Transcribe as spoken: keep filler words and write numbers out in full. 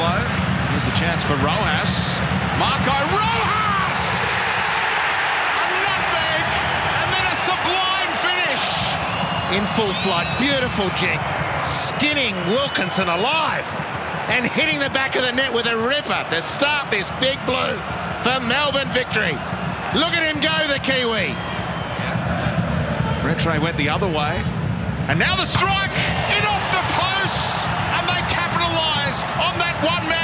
slow. Here's a chance for Rojas. Marco Rojas! A nutmeg, and then a sublime finish. In full flight, beautiful jig, skinning Wilkinson alive and hitting the back of the net with a ripper to start this big blue for Melbourne victory. Look at him go, the Kiwi. Yeah. Rattray went the other way. And now the strike, in off the post, and they capitalise on that one-man